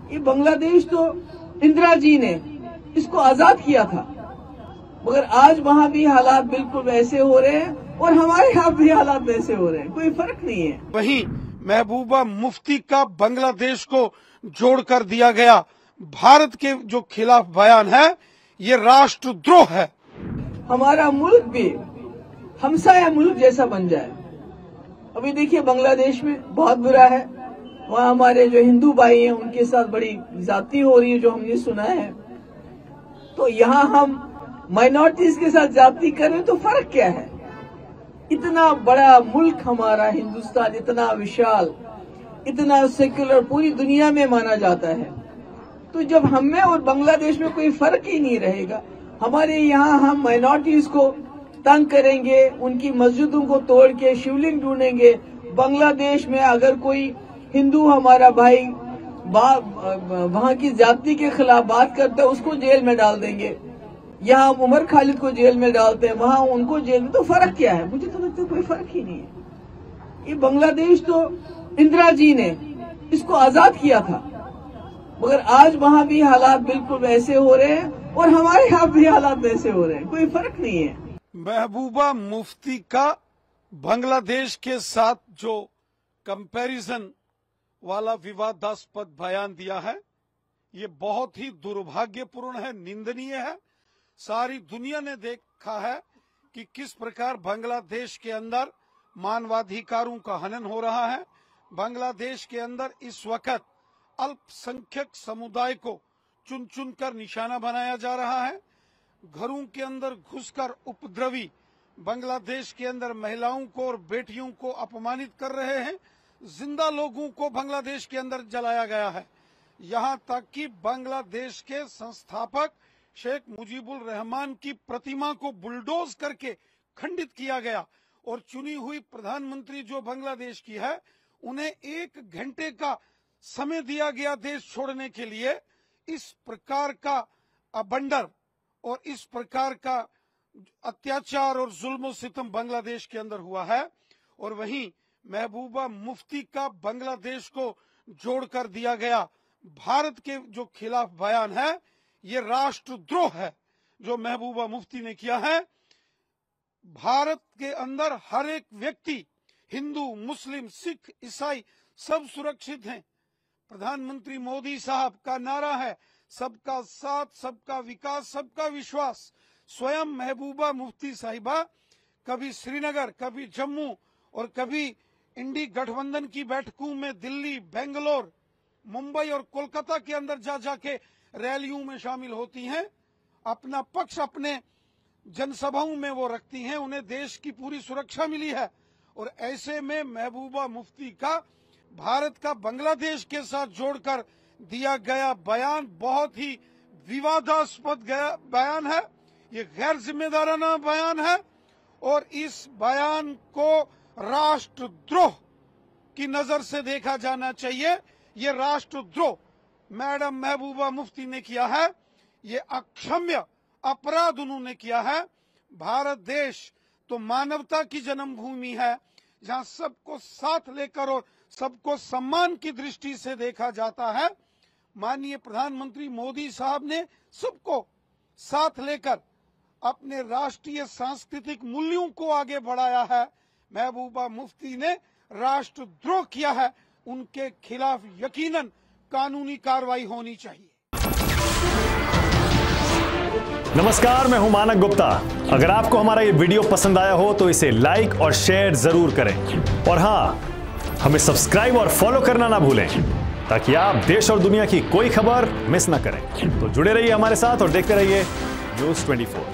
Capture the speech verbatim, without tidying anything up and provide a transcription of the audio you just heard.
ये बांग्लादेश तो इंदिरा जी ने इसको आजाद किया था, मगर आज वहाँ भी हालात बिल्कुल वैसे हो रहे हैं और हमारे यहाँ भी हालात वैसे हो रहे हैं, कोई फर्क नहीं है। वहीं महबूबा मुफ्ती का बांग्लादेश को जोड़कर दिया गया भारत के जो खिलाफ बयान है, ये राष्ट्रद्रोह है। हमारा मुल्क भी हमसाया मुल्क जैसा बन जाए। अभी देखिए बांग्लादेश में बहुत बुरा है, वहाँ हमारे जो हिंदू भाई हैं उनके साथ बड़ी ज्यादती हो रही है, जो हमने सुना है। तो यहाँ हम माइनॉरिटीज के साथ ज्यादती करें तो फर्क क्या है? इतना बड़ा मुल्क हमारा हिंदुस्तान, इतना विशाल, इतना सेक्युलर, पूरी दुनिया में माना जाता है। तो जब हम में और बांग्लादेश में कोई फर्क ही नहीं रहेगा, हमारे यहाँ हम माइनॉरिटीज को तंग करेंगे, उनकी मस्जिदों को तोड़ के शिवलिंग ढूंढेंगे। बांग्लादेश में अगर कोई हिंदू हमारा भाई वहाँ की जाति के खिलाफ बात करता है, उसको जेल में डाल देंगे। यहाँ हम उमर खालिद को जेल में डालते हैं, वहाँ उनको जेल में। तो फर्क क्या है? मुझे तो लगता है कोई फर्क ही नहीं है। ये बांग्लादेश तो इंदिरा जी ने इसको आजाद किया था, मगर आज वहाँ भी हालात बिल्कुल वैसे हो रहे हैं और हमारे यहाँ भी हालात वैसे हो रहे हैं, कोई फर्क नहीं है। महबूबा मुफ्ती का बांग्लादेश के साथ जो कंपैरिजन वाला विवादास्पद बयान दिया है, ये बहुत ही दुर्भाग्यपूर्ण है, निंदनीय है। सारी दुनिया ने देखा है कि किस प्रकार बांग्लादेश के अंदर मानवाधिकारों का हनन हो रहा है। बांग्लादेश के अंदर इस वक्त अल्पसंख्यक समुदाय को चुन चुन कर निशाना बनाया जा रहा है। घरों के अंदर घुसकर उपद्रवी बांग्लादेश के अंदर महिलाओं को और बेटियों को अपमानित कर रहे हैं। जिंदा लोगों को बांग्लादेश के अंदर जलाया गया है। यहाँ तक कि बांग्लादेश के संस्थापक शेख मुजीबुर रहमान की प्रतिमा को बुलडोज करके खंडित किया गया और चुनी हुई प्रधानमंत्री जो बांग्लादेश की है, उन्हें एक घंटे का समय दिया गया देश छोड़ने के लिए। इस प्रकार का अबंडर और इस प्रकार का अत्याचार और जुल्म सितम बांग्लादेश के अंदर हुआ है। और वहीं महबूबा मुफ्ती का बांग्लादेश को जोड़कर दिया गया भारत के जो खिलाफ बयान है, ये राष्ट्रद्रोह है जो महबूबा मुफ्ती ने किया है। भारत के अंदर हर एक व्यक्ति, हिंदू, मुस्लिम, सिख, ईसाई, सब सुरक्षित हैं। प्रधानमंत्री मोदी साहब का नारा है सबका साथ, सबका विकास, सबका विश्वास। स्वयं महबूबा मुफ्ती साहिबा कभी श्रीनगर, कभी जम्मू और कभी इंडी गठबंधन की बैठकों में दिल्ली, बेंगलोर, मुंबई और कोलकाता के अंदर जा जाके रैलियों में शामिल होती हैं। अपना पक्ष अपने जनसभाओं में वो रखती हैं। उन्हें देश की पूरी सुरक्षा मिली है और ऐसे में महबूबा मुफ्ती का भारत का बांग्लादेश के साथ जोड़कर दिया गया बयान बहुत ही विवादास्पद गया बयान है। ये गैर जिम्मेदाराना बयान है और इस बयान को राष्ट्रद्रोह की नजर से देखा जाना चाहिए। ये राष्ट्रद्रोह मैडम महबूबा मुफ्ती ने किया है, ये अक्षम्य अपराध उन्होंने किया है। भारत देश तो मानवता की जन्मभूमि है, जहां सबको साथ लेकर और सबको सम्मान की दृष्टि से देखा जाता है। माननीय प्रधानमंत्री मोदी साहब ने सबको साथ लेकर अपने राष्ट्रीय सांस्कृतिक मूल्यों को आगे बढ़ाया है। महबूबा मुफ्ती ने राष्ट्रद्रोह किया है, उनके खिलाफ यकीनन कानूनी कार्रवाई होनी चाहिए। नमस्कार, मैं हूं मानक गुप्ता। अगर आपको हमारा ये वीडियो पसंद आया हो तो इसे लाइक और शेयर जरूर करें और हां, हमें सब्सक्राइब और फॉलो करना ना भूलें ताकि आप देश और दुनिया की कोई खबर मिस ना करें। तो जुड़े रहिए हमारे साथ और देखते रहिए न्यूज़ चौबीस।